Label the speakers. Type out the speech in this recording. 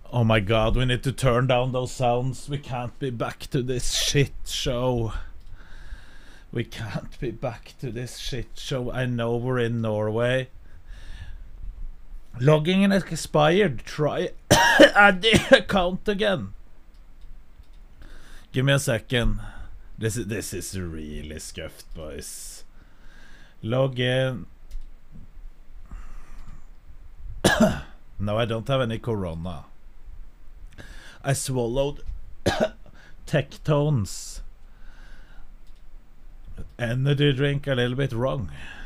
Speaker 1: Oh my god, we need to turn down those sounds. We can't be back to this shit show. We can't be back to this shit show. I know we're in Norway. Logging in expired. Try add the account again. Give me a second. This is really scuffed, boys. Log in. No, I don't have any corona. I swallowed Tectones energy drink a little bit wrong.